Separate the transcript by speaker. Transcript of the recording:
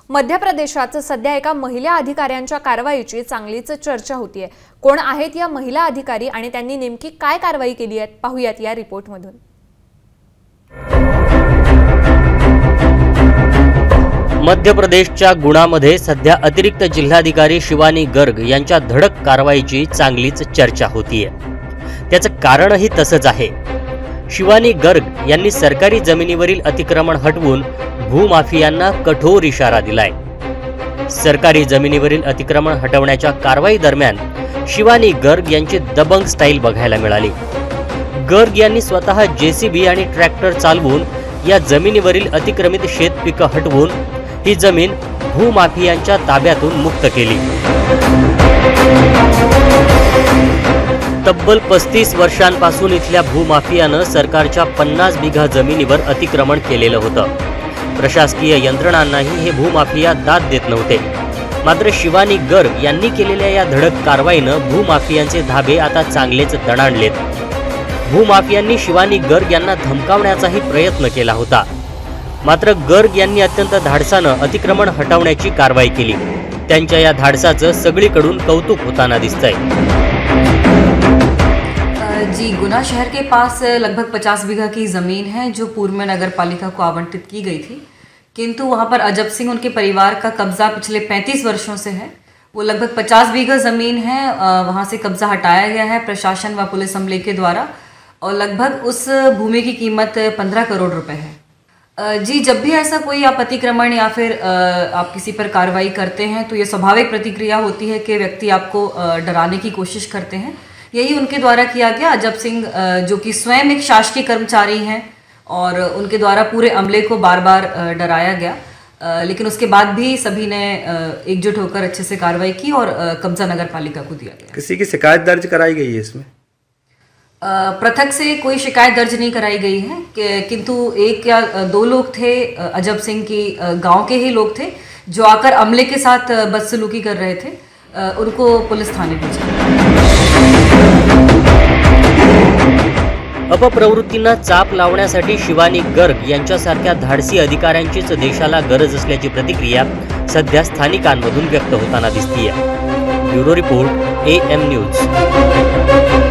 Speaker 1: मध्य प्रदेशात सध्या एका महिला अधिकाऱ्यांच्या कारवाईची चांगलीच चर्चा होतीये। कोण आहेत या महिला अधिकारी आणि त्यांनी नेमकी काय कारवाई केली आहे पाहूयात या रिपोर्टमधून।
Speaker 2: मध्य प्रदेशच्या गुणामध्ये सध्या अतिरिक्त जिल्हाधिकारी शिवानी गर्ग यांच्या धडक कारवाईची चांगलीच चर्चा होतीये। त्याचं कारणही तसंच आहे। शिवानी गर्ग यांनी सरकारी जमिनीवरील अतिक्रमण हटवून भूमाफियांना कठोर इशारा दिलाय। सरकारी जमिनीवरील अतिक्रमण हटवण्याच्या कारवाई दरम्यान शिवानी गर्ग यांची दबंग स्टाईल बघायला मिळाली। गर्ग यांनी स्वतः जेसीबी आणि ट्रॅक्टर चालवून या जमिनीवरील अतिक्रमित शेतपिकं हटवून ही जमीन भूमाफियांच्या ताब्यातून मुक्त केली। तब्बल 35 वर्षांपासून इथल्या भूमाफियानं सरकारच्या 50 बिघा जमिनीवर अतिक्रमण केलेलं होतं। प्रशासकीय यंत्रणांनाही हे भूमाफिया दाद देत नव्हते। मात्र शिवानी गर्ग यांनी केलेल्या या धडक कारवाईनं भूमाफियांचे धाबे आता चांगलेच दणाणलेत। भूमाफियांनी शिवानी गर्ग यांना धमकावण्याचाही प्रयत्न केला होता। मात्र गर्ग यांनी अत्यंत धाडसानं अतिक्रमण हटवण्याची कारवाई केली। त्यांच्या या धाडसाचं सगळीकडून कौतुक होताना दिसतंय।
Speaker 3: जी, गुना शहर के पास लगभग 50 बीघा की ज़मीन है जो पूर्व में नगर पालिका को आवंटित की गई थी, किंतु वहाँ पर अजब सिंह उनके परिवार का कब्जा पिछले 35 वर्षों से है। वो लगभग 50 बीघा ज़मीन है, वहाँ से कब्जा हटाया गया है प्रशासन व पुलिस अमले के द्वारा, और लगभग उस भूमि की कीमत 15 करोड़ रुपए है। जी, जब भी ऐसा कोई आप अतिक्रमण या फिर आप किसी पर कार्रवाई करते हैं तो ये स्वाभाविक प्रतिक्रिया होती है कि व्यक्ति आपको डराने की कोशिश करते हैं। यही उनके द्वारा किया गया। अजब सिंह जो कि स्वयं एक शासकीय कर्मचारी हैं और उनके द्वारा पूरे अमले को बार बार डराया गया, लेकिन उसके बाद भी सभी ने एकजुट होकर अच्छे से कार्रवाई की और कब्जा नगर पालिका को दिया गया।
Speaker 4: किसी की शिकायत दर्ज कराई गई है इसमें?
Speaker 3: पृथक से कोई शिकायत दर्ज नहीं कराई गई है, किंतु एक या दो लोग थे अजब सिंह की गांव के ही लोग थे जो आकर अमले के साथ बदसलूकी कर रहे थे, उनको पुलिस थाने भेजा।
Speaker 2: अपप्रवृत्तींना चाप लावण्यासाठी शिवानी गर्ग यांच्यासारख्या धाडसी अधिकाऱ्यांचीच देशाला गरज असल्याची प्रतिक्रिया सध्या स्थानिकांमधून व्यक्त होताना दिसतीये। Bureau report AM news.